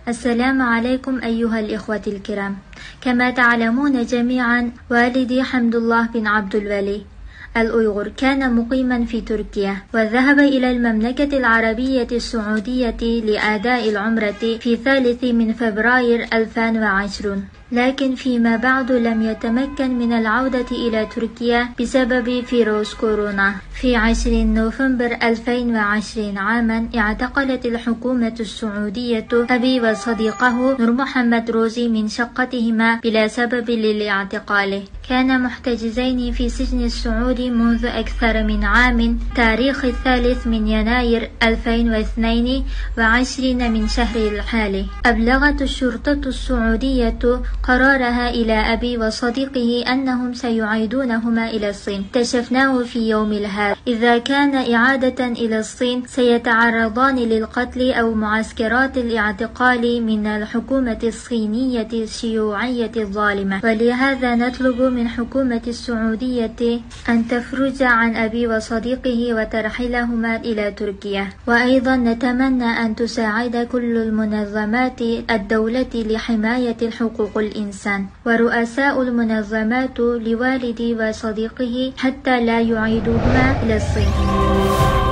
السلام عليكم أيها الإخوة الكرام. كما تعلمون جميعا، والدي حمد الله بن عبد الولي الأيغر كان مقيما في تركيا، وذهب إلى المملكة العربية السعودية لأداء العمرة في 3 فبراير 2020، لكن فيما بعد لم يتمكن من العودة إلى تركيا بسبب فيروس كورونا. في 20 نوفمبر 2020 عاما اعتقلت الحكومة السعودية أبي وصديقه نور محمد روزي من شقتهما بلا سبب للاعتقال. كان محتجزين في سجن السعودي منذ أكثر من عام، تاريخ 3 يناير 2022 من شهر الحالي. أبلغت الشرطة السعودية قرارها إلى أبي وصديقه أنهم سيعيدونهما إلى الصين. اكتشفناه في يوم الهاد. إذا كان إعادة إلى الصين سيتعرضان للقتل أو معسكرات الاعتقال من الحكومة الصينية الشيوعية الظالمة، ولهذا نطلب من حكومة السعودية أن تفرج عن أبي وصديقه وترحلهما إلى تركيا. وأيضا نتمنى أن تساعد كل المنظمات الدولة لحماية حقوق الإنسان ورؤساء المنظمات لوالدي وصديقه حتى لا يعيدوهما إلى الصين.